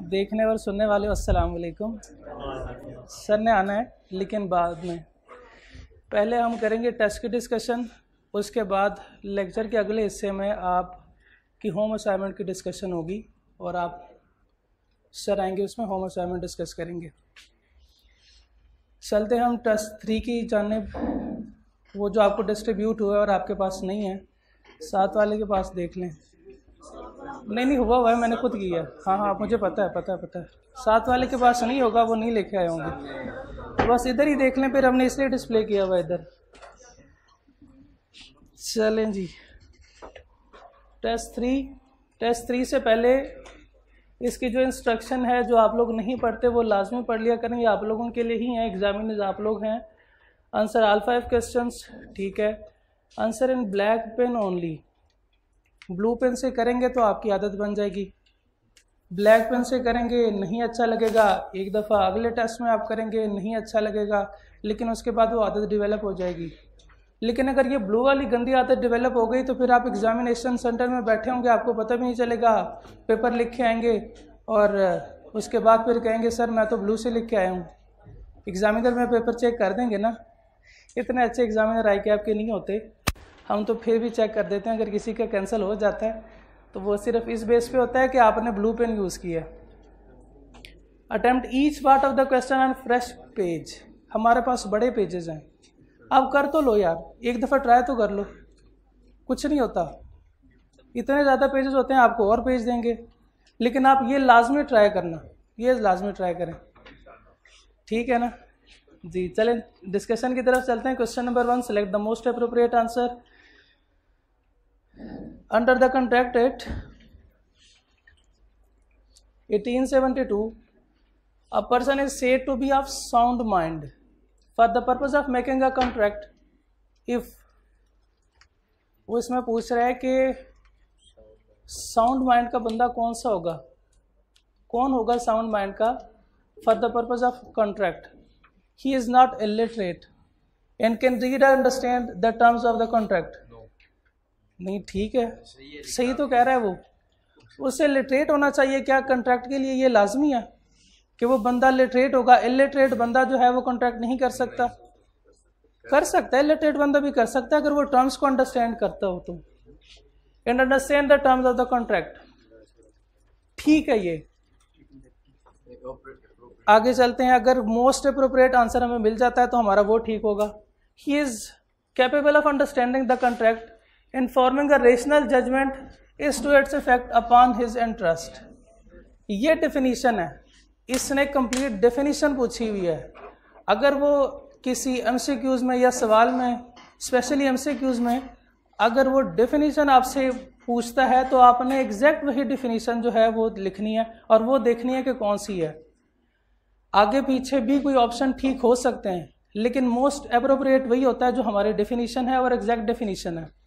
देखने और सुनने वाले अस्सलाम वालेकुम। सर ने आना है लेकिन बाद में, पहले हम करेंगे टेस्ट की डिस्कशन, उसके बाद लेक्चर के अगले हिस्से में आपकी होम असाइनमेंट की डिस्कशन होगी और आप सर आएंगे उसमें होम असाइनमेंट डिस्कस करेंगे। चलते हम टेस्ट 3 की जानिब, वो जो आपको डिस्ट्रीब्यूट हुआ है और आपके पास नहीं है, 7 वाले के पास देख लें। नहीं हुआ है, मैंने खुद किया। हाँ मुझे पता है 7 वाले के पास नहीं होगा, वो नहीं लेके आए होंगे, तो बस इधर ही देख लें, फिर हमने इसलिए डिस्प्ले किया हुआ इधर। चलें जी, टेस्ट 3 से पहले इसकी जो इंस्ट्रक्शन है, जो आप लोग नहीं पढ़ते वो लाजमी पढ़ लिया करें, ये आप लोगों के लिए ही हैं, एग्जामिनर्स आप लोग हैं। आंसर ऑल 5 क्वेश्चंस, ठीक है। Answer in black pen only, blue pen से करेंगे तो आपकी आदत बन जाएगी, ब्लैक पेन से करेंगे नहीं अच्छा लगेगा, एक दफ़ा अगले टेस्ट में आप करेंगे नहीं अच्छा लगेगा, लेकिन उसके बाद वो आदत डेवलप हो जाएगी। लेकिन अगर ये ब्लू वाली गंदी आदत डेवलप हो गई तो फिर आप एग्जामिनेशन सेंटर में बैठे होंगे, आपको पता भी नहीं चलेगा, पेपर लिख के आएंगे और उसके बाद फिर कहेंगे सर मैं तो ब्लू से लिख के आया हूँ। एग्जामिनर में पेपर चेक कर देंगे ना, इतने अच्छे एग्जामिनर आई के आपके नहीं होते, हम तो फिर भी चेक कर देते हैं। अगर किसी का कैंसिल हो जाता है तो वो सिर्फ इस बेस पे होता है कि आपने ब्लू पेन यूज़ किया। Attempt each part of the question on fresh page, हमारे पास बड़े पेजेस हैं, आप कर तो लो यार, एक दफ़ा ट्राई तो कर लो, कुछ नहीं होता। इतने ज़्यादा पेजेस होते हैं, आपको और पेज देंगे, लेकिन आप ये लाजमी ट्राई करना, ये लाजमी ट्राई करें, ठीक है ना जी। चलें डिस्कशन की तरफ चलते हैं। Question number 1, select the most appropriate answer. Under the Contract Act 1872, a person is said to be of sound mind for the purpose of making a contract if, वो इसमें पूछ रहा है कि साउंड माइंड का बंदा कौन सा होगा, कौन होगा साउंड माइंड का for the purpose of contract. He is not illiterate and can read and understand the terms of the contract. नहीं ठीक है, सही तो कह रहा है वो, उससे लिटरेट होना चाहिए। क्या कॉन्ट्रैक्ट के लिए ये लाजमी है कि वो बंदा लिटरेट होगा? इलिटरेट बंदा जो है वो कॉन्ट्रैक्ट नहीं कर सकता, कर सकता है, इलिटरेट बंदा भी कर सकता है अगर वो टर्म्स को अंडरस्टैंड करता हो तो, and understand the terms of the contract, ठीक है। ये आगे चलते हैं, अगर मोस्ट अप्रोप्रिएट आंसर हमें मिल जाता है तो हमारा वो ठीक होगा। He is capable of understanding the contract in forming a rational judgment is to its effect upon his interest। ये डेफिनीशन है, इसने कंप्लीट डेफिनीशन पूछी हुई है। अगर वो किसी एमसीक्यूज में या सवाल में, स्पेशली एमसीक्यूज में, अगर वो डेफिनीशन आपसे पूछता है तो आपने एग्जैक्ट वही डेफिनीशन जो है वो लिखनी है और वो देखनी है कि कौन सी है। आगे पीछे भी कोई ऑप्शन ठीक हो सकते हैं, लेकिन मोस्ट अप्रोप्रिएट वही होता है जो हमारी डेफिनीशन है और एग्जैक्ट डेफिनीशन है।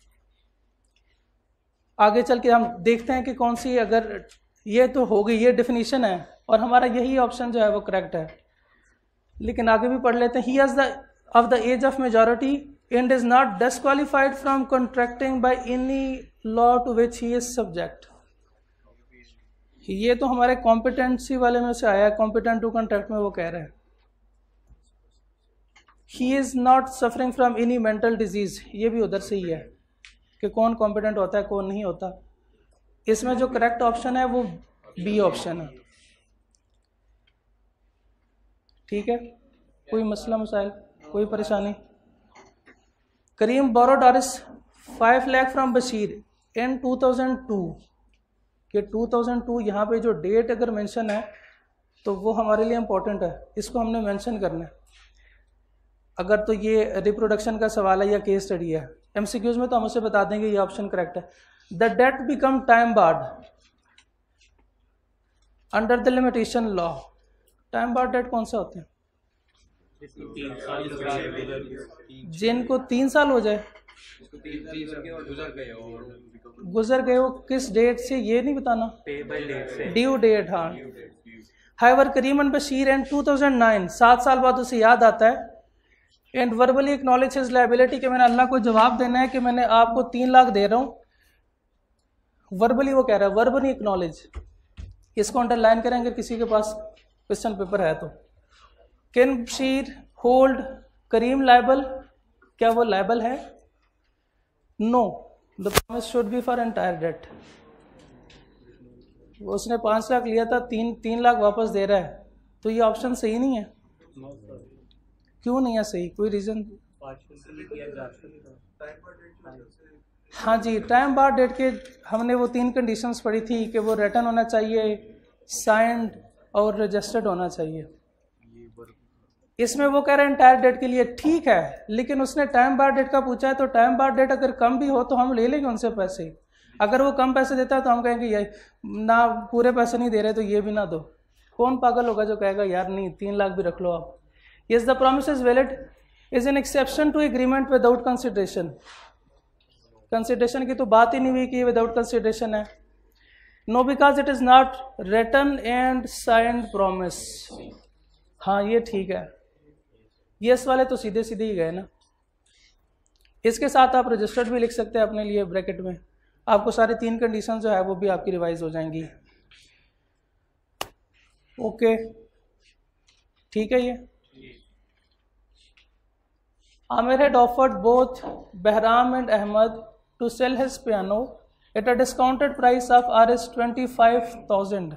आगे चल के हम देखते हैं कि कौन सी, अगर ये तो हो गई, ये डेफिनीशन है और हमारा यही ऑप्शन जो है वो करेक्ट है, लेकिन आगे भी पढ़ लेते हैं। He is of the age of majority and is not disqualified from contracting by any law to which he is subject. ये तो हमारे कॉम्पिटेंसी वाले में से आया है, कॉम्पिटेंट टू कॉन्ट्रैक्ट में वो कह रहे हैं। He is not suffering from any mental disease, ये भी उधर से ही है कि कौन कॉम्पिटेंट होता है कौन नहीं होता। इसमें जो करेक्ट ऑप्शन है वो बी ऑप्शन है, ठीक है। कोई मसला मसाइल, कोई परेशानी? करीम बोरोड आरिस 5 लाख फ्रॉम बशीर इन 2002, कि 2002 यहाँ पे जो डेट अगर मेंशन है तो वो हमारे लिए इम्पोर्टेंट है, इसको हमने मेंशन करना है। अगर तो ये रिप्रोडक्शन का सवाल है या केस स्टडी है, एमसीक्यूज में तो हम उसे बता देंगे ये ऑप्शन करेक्ट है। The debt become time barred under the limitation law. Time barred debt कौन सा होते हैं? जिनको 3 साल हो जाए, गुजर गए हो, किस डेट से ये नहीं बताना, ड्यू डेट। हाँ, however Karim and Bashir and 2009, 7 साल बाद उसे याद आता है and verbally acknowledge his liability, कि मैंने अल्लाह को जवाब देना है कि मैंने आपको 3 लाख दे रहा हूँ। वर्बली वो कह रहा है, वर्बली एक्नॉलेज, इसको अंडरलाइन करें अगर किसी के पास क्वेश्चन पेपर है तो। Can Bashir hold Karim liable, क्या वो लायबल है? No, the promise should be for entire debt. उसने 5 लाख लिया था, 3 लाख वापस दे रहा है, तो ये ऑप्शन सही नहीं है। क्यों नहीं है सही, कोई रीजन? हाँ जी, टाइम बार डेट के हमने वो 3 कंडीशंस पढ़ी थी कि वो रिटर्न होना चाहिए, साइंड और रजिस्टर्ड होना चाहिए। इसमें वो कह रहे हैं एंटायर डेट के लिए ठीक है, लेकिन उसने टाइम बार डेट का पूछा है, तो टाइम बार डेट अगर कम भी हो तो हम ले लेंगे उनसे पैसे। अगर वो कम पैसे देता है तो हम कहेंगे ये ना, पूरे पैसे नहीं दे रहे तो ये भी ना दो। कौन पागल होगा जो कहेगा यार नहीं 3 लाख भी रख लो आप। Yes the promise is valid is an exception to agreement without consideration. Consideration की तो बात ही नहीं हुई कि ये विदाउट कंसिडरेशन है। No because it is not written and signed promise. हाँ ये ठीक है, यस वाले तो सीधे सीधे ही गए ना। इसके साथ आप रजिस्टर्ड भी लिख सकते हैं अपने लिए ब्रैकेट में, आपको सारे 3 कंडीशन जो है वो भी आपकी रिवाइज हो जाएंगी। ओके ठीक है। ये Aamir had offered both Behram and Ahmad to sell his piano at a discounted price of Rs 25,000.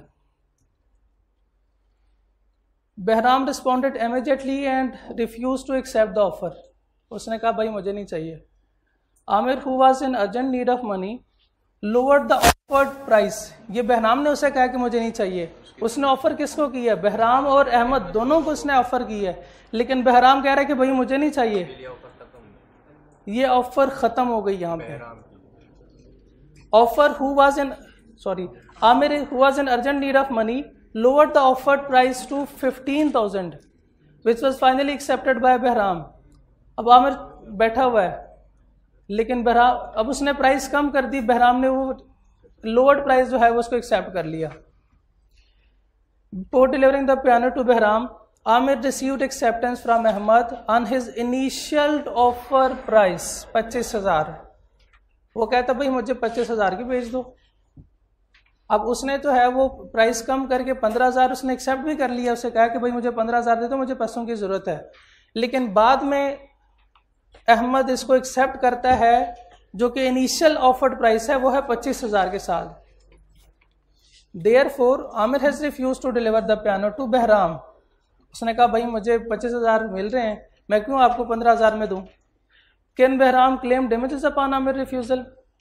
Behram responded immediately and refused to accept the offer. उसने कहा भाई मुझे नहीं चाहिए। Aamir who was in urgent need of money lowered the offered price. ये बहराम ने उसे कहा कि मुझे नहीं चाहिए। उसने ऑफर किसको की है? बहराम और अहमद दोनों को उसने ऑफर की है, लेकिन बहराम कह रहा है कि भाई मुझे नहीं चाहिए। ये ऑफर खत्म हो गई यहाँ पे। Offer who was in Amir who was in urgent need of money lowered the offered price to 15,000 which was finally accepted by Bahram. अब आमिर बैठा हुआ है, लेकिन बहराम अब उसने प्राइस कम कर दी, बहराम ने वो लोअर्ड प्राइस जो है वो उसको एक्सेप्ट कर लिया। Before delivering the piano to Behram, Amir received acceptance from Ahmad on his initial offer price 25,000। वो कहता भाई मुझे 25,000 की भेज दो। अब उसने तो है वो प्राइस कम करके 15,000 उसने एक्सेप्ट भी कर लिया। उसे कहा कि भाई मुझे 15,000 दे दो, मुझे पैसों की ज़रूरत है। लेकिन बाद में अहमद इसको एक्सेप्ट करता है, जो कि इनिशियल ऑफर्ड प्राइस है वो है 25,000 के साथ। Therefore, Amir has refused to deliver the piano to Behram. उसने कहा भाई मुझे 25,000 मिल रहे हैं, मैं क्यों आपको 15,000 में दूं? Can Behram claim damages upon Amir refusal?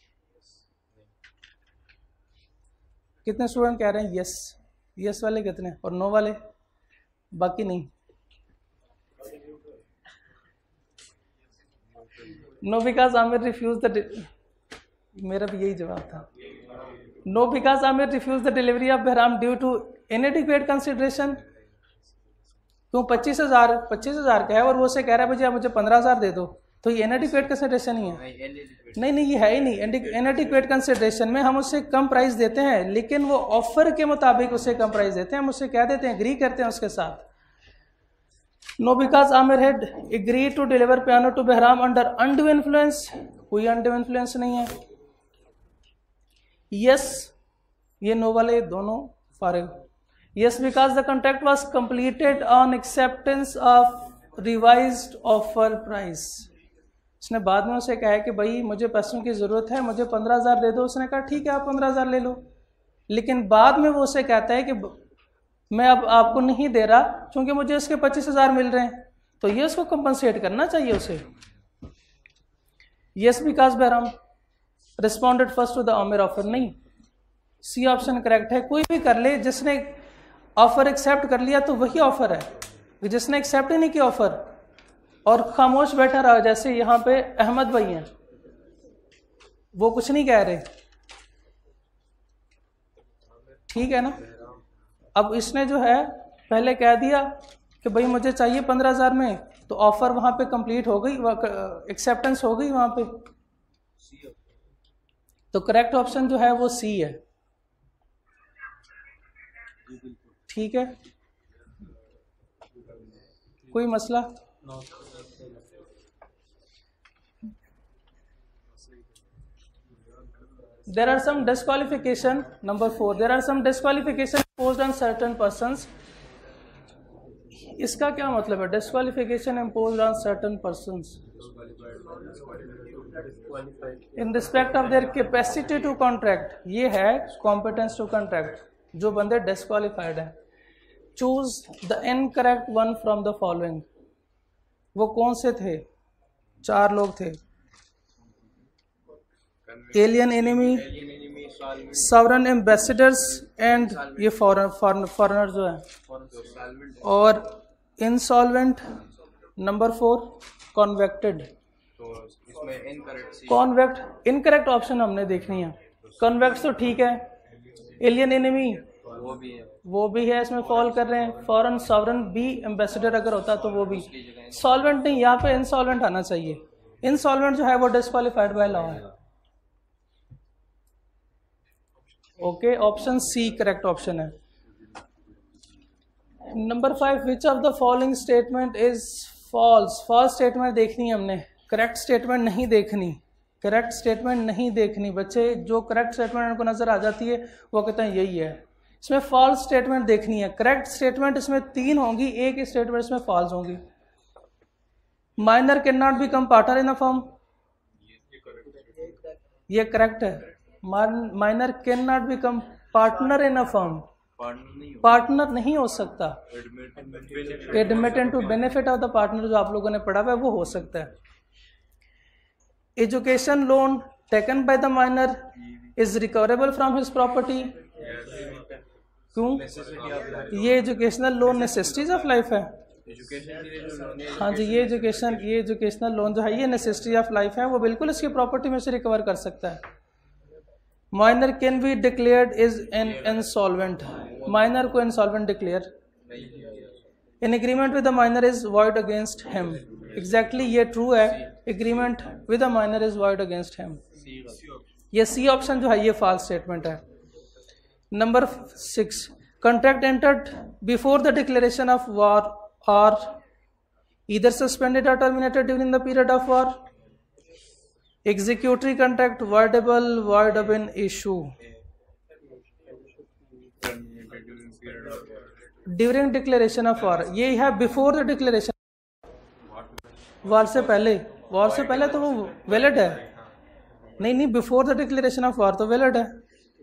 कितने स्टूडेंट कह रहे हैं यस? यस वाले कितने और नो वाले? बाकी नहीं। No because Amir refused the, मेरा भी यही जवाब था। No because Amir refused the delivery of Bahram due to inadequate consideration. क्यों? 25,000 का है और वो से कह रहा है भाई आप मुझे 15,000 दे दो, तो ये इनएडिक्वेट कंसिडरेशन ही है। नहीं ये है ही नहीं। इनएडिक्वेट कंसिडरेशन में हम उससे कम प्राइस देते हैं, लेकिन वो ऑफर के मुताबिक उससे कम प्राइस देते हैं, हम उससे क्या देते हैं? एग्री करते हैं उसके साथ। No because Amir had agree to deliver piano to Bahram under undue influence. कोई अनड्यू इन्फ्लुएंस नहीं है। यस, ये नो वाले दोनों फारिग। Yes because the contract was completed on acceptance of revised offer price. उसने बाद में उसे कहा है कि भाई मुझे पैसों की ज़रूरत है, मुझे 15,000 दे दो। उसने कहा ठीक है आप 15,000 ले लो, लेकिन बाद में वो उसे कहता है कि मैं अब आपको नहीं दे रहा क्योंकि मुझे उसके 25,000 मिल रहे हैं, तो ये उसको कंपनसेट करना चाहिए उसे। Yes because Bahram responded first to the Amir offer. नहीं, सी ऑप्शन करेक्ट है। कोई भी कर ले, जिसने ऑफर एक्सेप्ट कर लिया तो वही ऑफर है। जिसने एक्सेप्ट ही नहीं किया ऑफर और खामोश बैठा रहा, जैसे यहाँ पे अहमद भाई हैं, वो कुछ नहीं कह रहे, ठीक है ना। अब इसने जो है पहले कह दिया कि भाई मुझे चाहिए 15,000 में, तो ऑफर वहां पे कंप्लीट हो गई, एक्सेप्टेंस हो गई वहां पे। तो करेक्ट ऑप्शन जो है वो सी है। ठीक है, कोई मसला? There are some disqualification. Number 4, there are some disqualification imposed on certain persons. इसका क्या मतलब है? Disqualification imposed on certain persons in respect of their capacity to contract. ये है competence to contract. जो बंदे disqualified हैं. Choose the incorrect one from the following. वो कौन से थे? 4 लोग थे. Alien enemy, sovereign ambassadors and ये फॉरेनर जो है, और insolvent. Number 4 convicted. Convict incorrect option हमने देखनी है. कॉन्वेक्ट तो ठीक है, एलियन एनिमी वो भी है, इसमें फॉल कर रहे हैं. फॉरेन सॉवरन भी एम्बेसडर अगर होता तो वो भी. सॉल्वेंट नहीं, यहाँ पे इंसॉल्वेंट आना चाहिए. इंसॉल्वेंट जो है वो डिस्क्वालिफाइड बाय लॉ है. Okay, option C correct option है. Number 5, which of the following statement is false. False statement देखनी है हमने, करेक्ट स्टेटमेंट नहीं देखनी. करेक्ट स्टेटमेंट नहीं देखनी बच्चे. जो करेक्ट स्टेटमेंट उनको नजर आ जाती है वो कहते हैं यही है. इसमें फॉल्स स्टेटमेंट देखनी है. करेक्ट स्टेटमेंट इसमें 3 होंगी, एक स्टेटमेंट इसमें फॉल्स होंगी. Minor can not become partner in a firm, ये करेक्ट है. Minor can not become partner in a firm, partner नहीं हो सकता. Admitted to benefit of the partner जो आप लोगों ने पढ़ा हुआ है वो हो सकता है. Education loan taken by the minor is recoverable from his property. क्यों? ये educational loan necessities of life है. हाँ जी, ये एजुकेशनल लोन जो है ये नेसेसिटी ऑफ लाइफ है, वो बिल्कुल इसकी प्रॉपर्टी में से रिकवर कर सकता है. Minor can be declared is an insolvent. Minor को insolvent declare. In agreement with the minor is void against him. Exactly ये ट्रू है. Agreement with the minor is void against him. ये C option जो है ये false statement है. Number 6, contract entered before the declaration of war or either suspended or terminated during the period of war. Executory contract voidable, void of an issue. During declaration of war, ये है before the declaration. war से पहले तो वो valid है. नहीं, before the declaration of war तो valid है.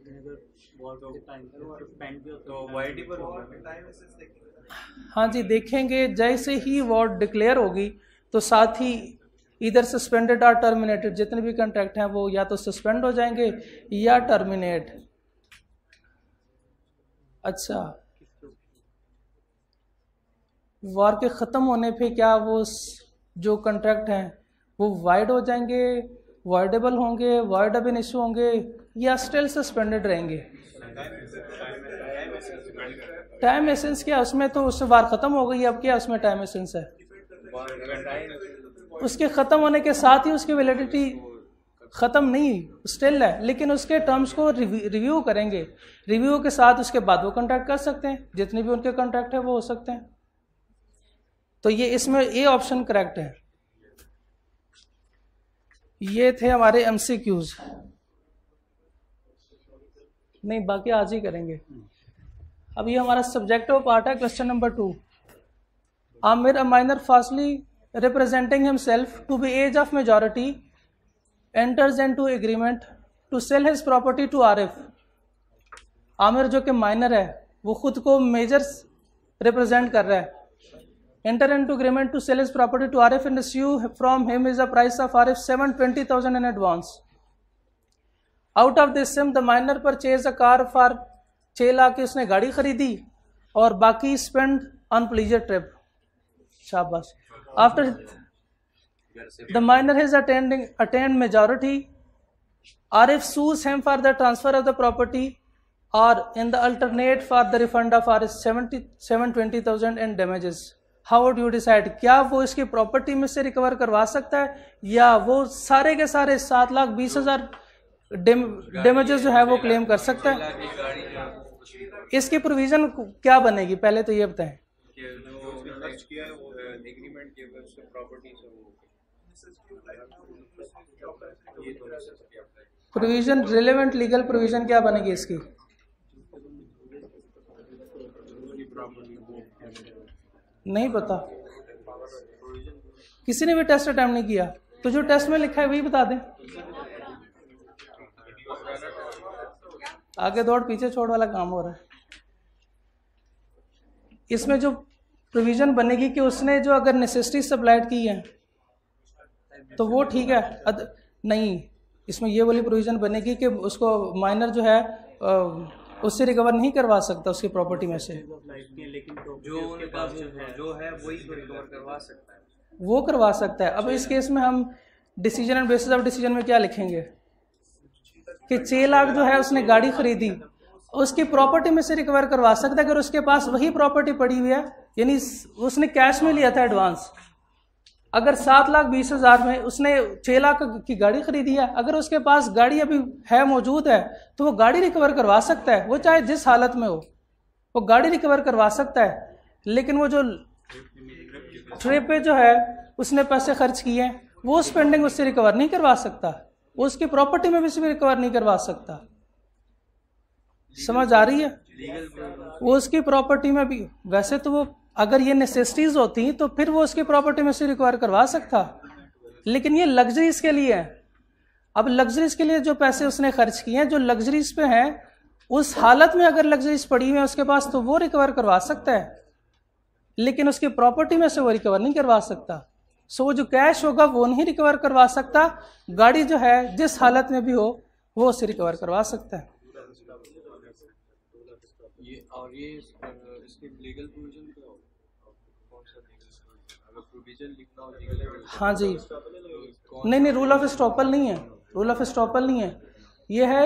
हाँ जी, देखेंगे जैसे ही वॉर डिक्लेयर होगी तो साथ ही इधर सस्पेंडेड और टर्मिनेटेड जितने भी कॉन्ट्रैक्ट हैं वो या तो सस्पेंड हो जाएंगे या टर्मिनेट. अच्छा, वॉर के ख़त्म होने पे क्या वो जो कॉन्ट्रैक्ट हैं वो वाइड हो जाएंगे, वाइडेबल होंगे, वाइड अब इन इशू होंगे, या स्टिल सस्पेंडेड रहेंगे? टाइम एसेंस क्या उसमें, तो उससे वार खत्म हो गई, अब क्या उसमें टाइम एसेंस है? उसके खत्म होने के साथ ही उसकी वैलिडिटी खत्म नहीं स्टिल है, लेकिन उसके टर्म्स को रिव्यू करेंगे. रिव्यू के साथ उसके बाद वो कॉन्ट्रैक्ट कर सकते हैं, जितने भी उनके कॉन्ट्रैक्ट है वो हो सकते हैं. तो ये इसमें ये ऑप्शन करेक्ट है. ये थे हमारे MCQs. नहीं, बाकी आज ही करेंगे. अब ये हमारा सब्जेक्टिव पार्ट है. Question number 2. Amir a minor fastly representing himself to be age of majority enters into agreement to sell his property to Arif. Amir जो कि माइनर है वो खुद को मेजर रिप्रेजेंट कर रहा है. Enter into agreement to sell his property to Arif and receive from him is a price of Arif 720,000 in advance. Out of this sum the minor purchase a car for 6 lakh की उसने गाड़ी खरीदी और बाकी स्पेंड ऑन प्लीजर ट्रिप. शाबाश. After the minor has attend majority, Arif sues him for the transfer of the property और in the alternate for the refund of Arif 720,000 and damages. How would you decide? क्या वो इसकी property में से recover करवा सकता है या वो सारे के सारे 7,20,000 डैमेजेस जो है वो क्लेम कर सकता है? इसकी प्रोविजन क्या बनेगी पहले तो ये बताएं. प्रोविजन, रिलेवेंट लीगल प्रोविजन क्या बनेगी इसकी? नहीं पता, किसी ने भी टेस्ट अटेम्प्ट नहीं किया, तो जो टेस्ट में लिखा है वही बता दें। आगे दौड़ पीछे छोड़ वाला काम हो रहा है। इसमें जो प्रोविजन बनेगी कि उसने जो अगर नेसेसिटी सप्लाइड की है तो वो ठीक है, नहीं, इसमें ये वाली प्रोविजन बनेगी कि उसको माइनर जो है उससे रिकवर नहीं करवा सकता उसकी प्रॉपर्टी में से। लेकिन जो है वही तो रिकवर करवा सकता है, वो करवा सकता है। अब इस केस में हम decision and basis of decision में क्या लिखेंगे कि 6 लाख जो है उसने गाड़ी खरीदी, उसकी प्रॉपर्टी में से रिकवर करवा सकता है अगर उसके पास वही प्रॉपर्टी पड़ी हुई है, यानी उसने कैश में लिया था एडवांस। अगर 7,20,000 में उसने 6 लाख की गाड़ी खरीदी है, अगर उसके पास गाड़ी अभी है, मौजूद है, तो वो गाड़ी रिकवर करवा सकता है, वो चाहे जिस हालत में हो, वो गाड़ी रिकवर करवा सकता है। लेकिन वो जो ट्रिप पे जो है उसने पैसे खर्च किए हैं, वो स्पेंडिंग उससे रिकवर नहीं करवा सकता, वो उसकी प्रॉपर्टी में भी रिकवर नहीं करवा सकता। समझ आ रही है? वो उसकी प्रॉपर्टी में भी, वैसे तो वो अगर ये नेसेसिटीज होती तो फिर वो उसकी प्रॉपर्टी में से रिक्वायर करवा सकता, लेकिन ये लग्जरीज के लिए है। अब लग्जरीज के लिए जो पैसे उसने खर्च किए हैं, जो लग्जरीज पे हैं, उस हालत में अगर लग्जरीज पड़ी हुई है उसके पास, तो वो रिकवर करवा सकता है, लेकिन उसकी प्रॉपर्टी में से वो रिकवर नहीं करवा सकता। सो वो जो कैश होगा वो नहीं रिकवर करवा सकता, गाड़ी जो है जिस हालत में भी हो वो उसे रिकवर करवा सकता है। और ये इसके लीगल प्रोविजन क्या हो? कौन सा अगर प्रोविजन लिखना हो लीगल? हाँ जी, नहीं, रूल ऑफ स्टॉपल नहीं है, रूल ऑफ स्टॉपल नहीं है, ये है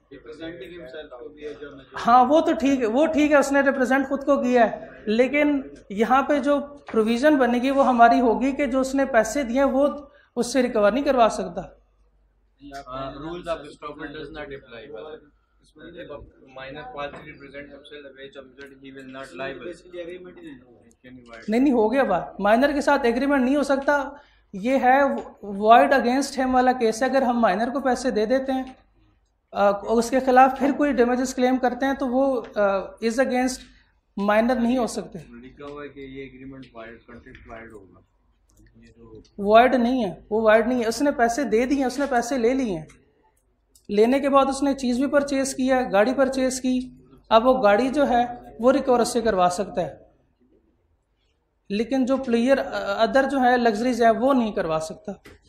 हाँ, वो तो ठीक है, वो ठीक है, उसने रिप्रेजेंट खुद को किया है, लेकिन यहाँ पे जो प्रोविजन बनेगी वो हमारी होगी कि जो उसने पैसे दिए वो उससे रिकवर नहीं करवा सकता। Rules of estoppel does not apply. Minor falsely represent himself which object he will not liable. नहीं, हो गया बात, माइनर के साथ एग्रीमेंट नहीं हो सकता। ये है वॉइड अगेंस्ट हिम वाला केस है। अगर हम माइनर को पैसे दे देते हैं उसके खिलाफ फिर कोई डैमेजेस क्लेम करते हैं तो वो इज अगेंस्ट माइनर नहीं हो सकते। लिखा हुआ है कि ये एग्रीमेंट कॉन्ट्रैक्ट वाइड होगा, वॉइड नहीं है, वो वॉइड नहीं है। उसने पैसे दे दिए, उसने पैसे ले लिए हैं, लेने के बाद उसने चीज़ भी परचेज किया, गाड़ी परचेज की, अब वो गाड़ी जो है वो रिकवर उससे करवा सकता है, लेकिन जो प्लेयर अदर जो है लग्जरीज है वो नहीं करवा सकता।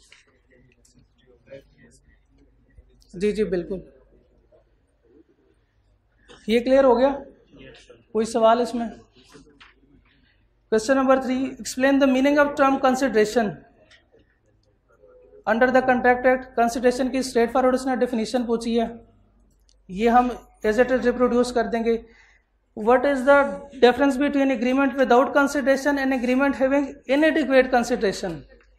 जी जी बिल्कुल, ये क्लियर हो गया? कोई सवाल इसमें? Question number 3, explain the meaning of term consideration under the contract act. Consideration की स्ट्रेट फॉरवर्ड उसने डेफिनेशन पूछी है, ये हम एज इट इज रिप्रोड्यूस कर देंगे। What is the difference between agreement without consideration and agreement having inadequate consideration?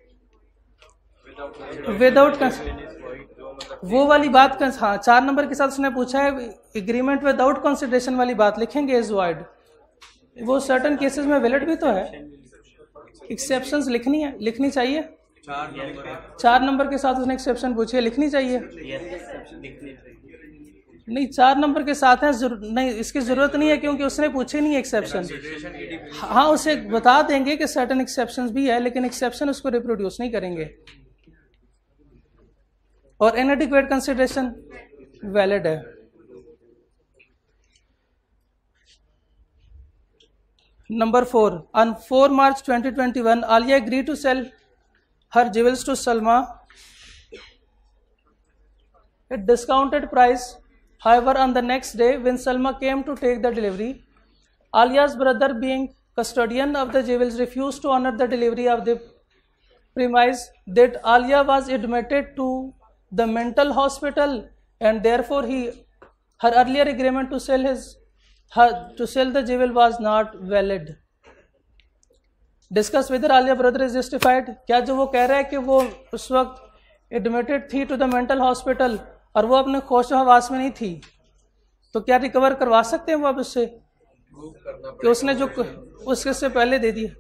Without वो वाली बात, हाँ 4 नंबर के साथ उसने पूछा है एग्रीमेंट विदाउट कंसिडरेशन वाली बात लिखेंगे इज वॉइड। वो सर्टन केसेस में वैलिड भी तो है, एक्सेप्शंस लिखनी चाहिए। 4 नंबर के साथ उसने एक्सेप्शन पूछी है, लिखनी चाहिए। नहीं 4 नंबर के साथ है, नहीं इसकी जरूरत नहीं है क्योंकि उसने पूछे नहीं एक्सेप्शन। हाँ उसे बता देंगे कि सर्टेन एक्सेप्शंस भी है, लेकिन एक्सेप्शन उसको रिप्रोड्यूस नहीं करेंगे। और इनएडिक्वेट कंसिडरेशन वैलिड है। Number 4, on 4 March 2021, Alia agreed to sell her jewels to Salma at discounted price. However, on the next day, when Salma came to take the delivery, Alia's brother, being custodian of the jewels, refused to honor the delivery of the premise that Alia was admitted to the mental hospital, and therefore her earlier agreement to sell the jewel was not valid. Discuss whether Alia brother is justified. क्या जो वो कह रहा है कि वो उस वक्त एडमिटेड थी टू द मेंटल हॉस्पिटल और वो अपने होश हवास में नहीं थी, तो क्या रिकवर करवा सकते हैं वो अब उससे कि उसने जो उसके से पहले दे दिया?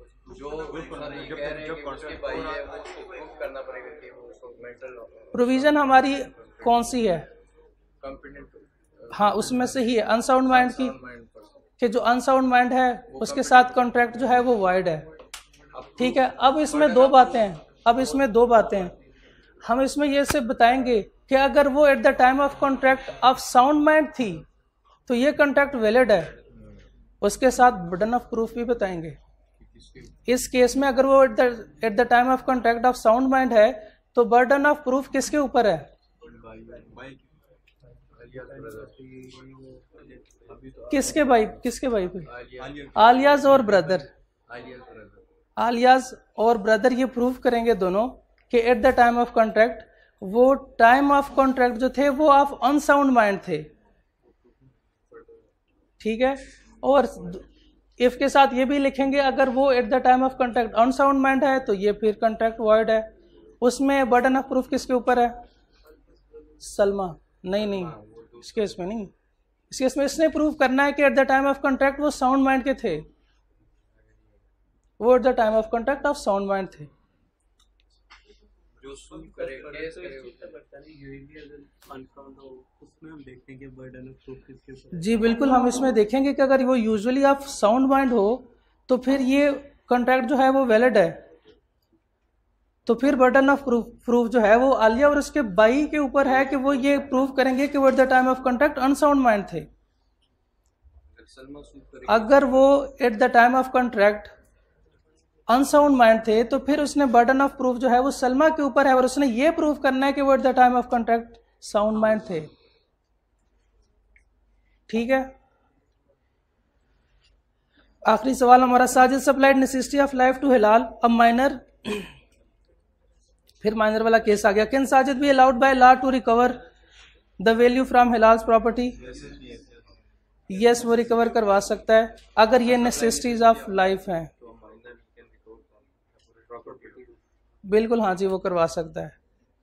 प्रोविजन हमारी कौन सी है? हाँ, उसमें से ही है अनसाउंड माइंड की, कि जो अनसाउंड माइंड है उसके साथ कॉन्ट्रैक्ट जो है वो वाइड है। ठीक है, अब इसमें दो बातें हैं। हम इसमें ये से बताएंगे कि अगर वो at the time of contract of sound mind थी तो ये कॉन्ट्रैक्ट वैलिड है, उसके साथ बर्डन ऑफ प्रूफ भी बताएंगे। इस केस में अगर वो at the time of contract of sound mind है तो बर्डन ऑफ प्रूफ किसके ऊपर है? किसके भाई पे? आलियाज और ब्रदर। आलियाज और ब्रदर ये प्रूव करेंगे दोनों कि at the time of contract, वो टाइम ऑफ कॉन्ट्रैक्ट जो थे वो ऑफ अनसाउंड माइंड थे। ठीक है, और इफ के साथ ये भी लिखेंगे अगर वो at the time of contract unsound mind है तो ये फिर कॉन्ट्रैक्ट वॉइड है। उसमें बर्डन ऑफ प्रूफ किसके ऊपर है? सलमा। नहीं, इस केस में नहीं। इस केस में इसने प्रूव करना है कि at the time of contract वो साउंड माइंड के थे, वो at the time of contract of sound mind थे। जी बिल्कुल, हम इसमें देखेंगे कि अगर वो यूजुअली ऑफ साउंड माइंड हो तो फिर ये कॉन्ट्रैक्ट जो है वो वैलिड है। तो फिर बर्डन ऑफ प्रूफ जो है वो आलिया और उसके भाई के ऊपर है कि वो ये प्रूव करेंगे कि वो at the time of contract unsound mind थे। अगर वो at the time of contract unsound mind थे तो फिर उसने बर्डन ऑफ प्रूफ जो है वो सलमा के ऊपर है और उसने ये प्रूव करना है कि वो at the time of contract sound mind थे। ठीक है, आखिरी सवाल हमारा, Sajid supplied necessity of life to Hilal. अब माइनर, फिर माइनर वाला केस आ गया। Can Sajid be allowed by law to recover the value from Hilal's property? Yes, वो रिकवर करवा सकता है अगर ये नेसेसिटीज ऑफ लाइफ हैं। बिल्कुल, हाँ जी, वो करवा सकता है।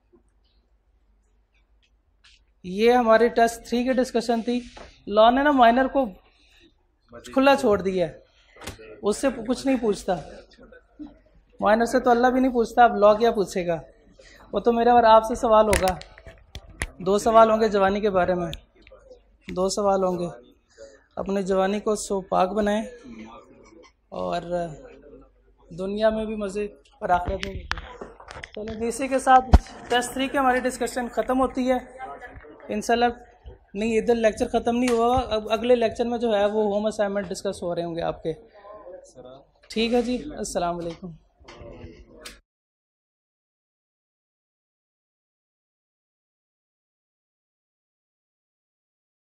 ये हमारे टेस्ट 3 की डिस्कशन थी। लॉ ने ना माइनर को खुला छोड़ दिया है, उससे कुछ नहीं पूछता। माइनर से तो अल्लाह भी नहीं पूछता, अब लॉ क्या पूछेगा? वो तो मेरे और आपसे सवाल होगा। 2 सवाल होंगे जवानी के बारे में, 2 सवाल होंगे। अपनी जवानी को सोपाक बनाएं और दुनिया में भी मज़े और आखिरत में भी। चलो, इसी के साथ टेस्ट 3 की हमारी डिस्कशन ख़त्म होती है इंशाल्लाह। नहीं, इधर लेक्चर ख़त्म नहीं हुआ, अब अगले लेक्चर में जो है वो होम असाइनमेंट डिस्कस हो रहे होंगे आपके। ठीक है जी, अस्सलाम वालेकुम।